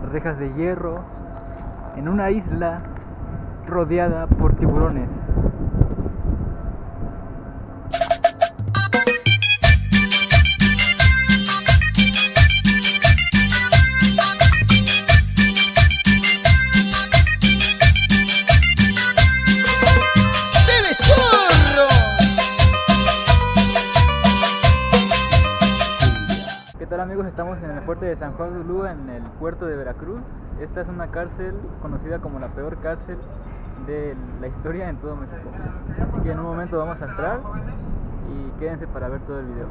rejas de hierro, en una isla rodeada por tiburones. ¿Qué tal, amigos? Estamos en el fuerte de San Juan de Ulúa, en el puerto de Veracruz. Esta es una cárcel conocida como la peor cárcel de la historia en todo México. Así que en un momento vamos a entrar y quédense para ver todo el video.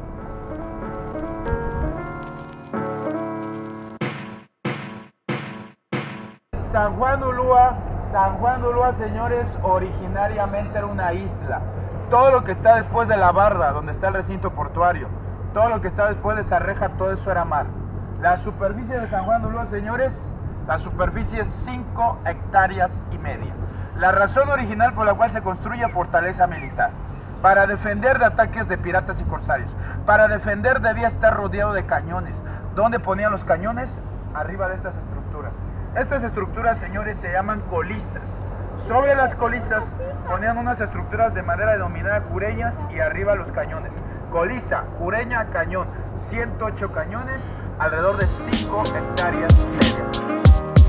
San Juan de Ulúa, señores, originariamente era una isla. Todo lo que está después de la barra, donde está el recinto portuario, todo lo que está después de esa reja, todo eso era mar. La superficie de San Juan de Ulúa, señores, la superficie es 5 hectáreas y media. La razón original por la cual se construye fortaleza militar, para defender de ataques de piratas y corsarios. Para defender debía estar rodeado de cañones. ¿Dónde ponían los cañones? Arriba de estas estructuras. Estas estructuras, señores, se llaman colisas. Sobre las colisas ponían unas estructuras de madera denominadas cureñas y arriba los cañones. Colisa, cureña, cañón. 108 cañones, alrededor de 5 hectáreas y media.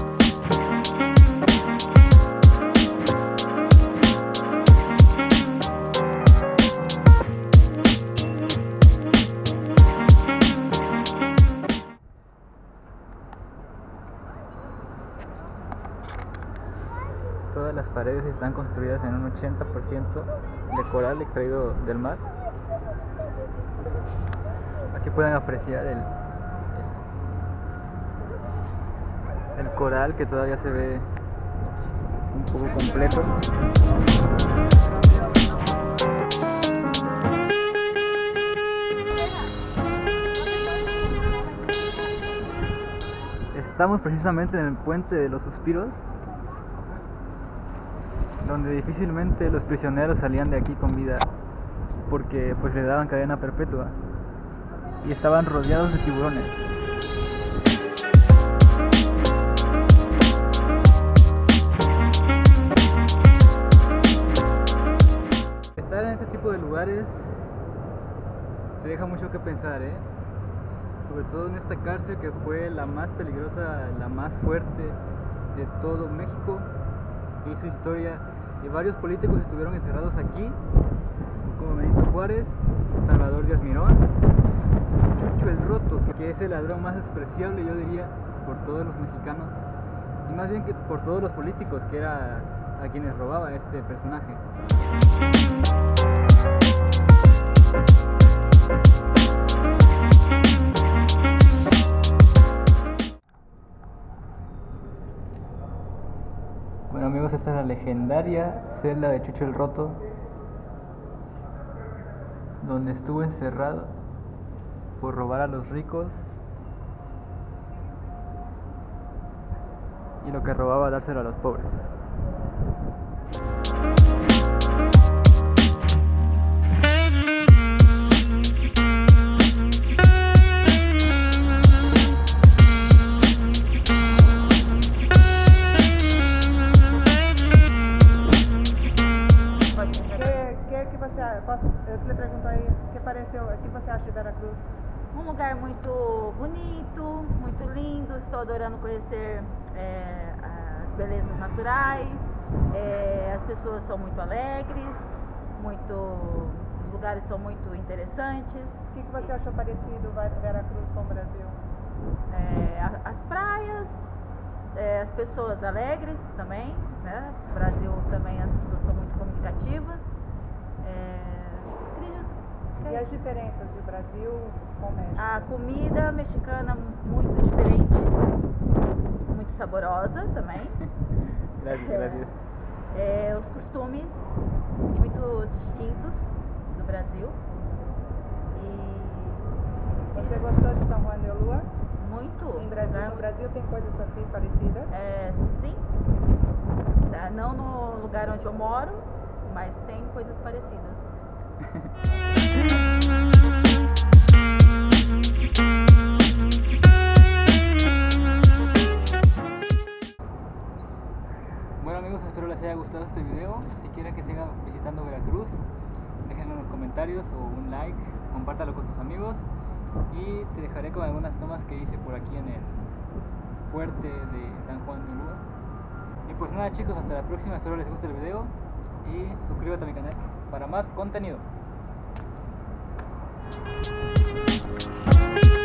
Todas las paredes están construidas en un 80% de coral extraído del mar. Aquí pueden apreciar el coral, que todavía se ve un poco completo. Estamos precisamente en el puente de los Suspiros, donde difícilmente los prisioneros salían de aquí con vida, porque pues le daban cadena perpetua y estaban rodeados de tiburones. Estar en este tipo de lugares te deja mucho que pensar, sobre todo en esta cárcel, que fue la más peligrosa, la más fuerte de todo México, que hizo historia, y varios políticos estuvieron encerrados aquí, como Benito Juárez, Salvador Díaz Mirón, Chucho el Roto, que es el ladrón más despreciable, yo diría, por todos los mexicanos, y más bien que por todos los políticos, que era a quienes robaba este personaje. Bueno, amigos, esta es la legendaria celda de Chucho el Roto, donde estuvo encerrado por robar a los ricos, y lo que robaba dárselo a los pobres. Eu te pergunto aí, o que você acha de Veracruz? Um lugar muito bonito, muito lindo. Estou adorando conhecer as belezas naturais. As pessoas são muito alegres, os lugares são muito interessantes. O que você achou parecido Veracruz com o Brasil? As praias, as pessoas alegres também, né? No Brasil também as pessoas são muito comunicativas. E as diferenças de Brasil com México? A comida mexicana muito diferente, muito saborosa também. Gracias. Os costumes muito distintos do Brasil. E você gostou de São Juan de Ulúa? Muito. No Brasil tem coisas assim parecidas? Sim. Não no lugar onde eu moro, mas tem coisas parecidas. les haya gustado este video. Si quieren que siga visitando Veracruz, déjenlo en los comentarios o un like, compártalo con tus amigos y te dejaré con algunas tomas que hice por aquí en el fuerte de San Juan de Ulúa. Y pues nada chicos, hasta la próxima, espero les guste el video y suscríbete a mi canal para más contenido.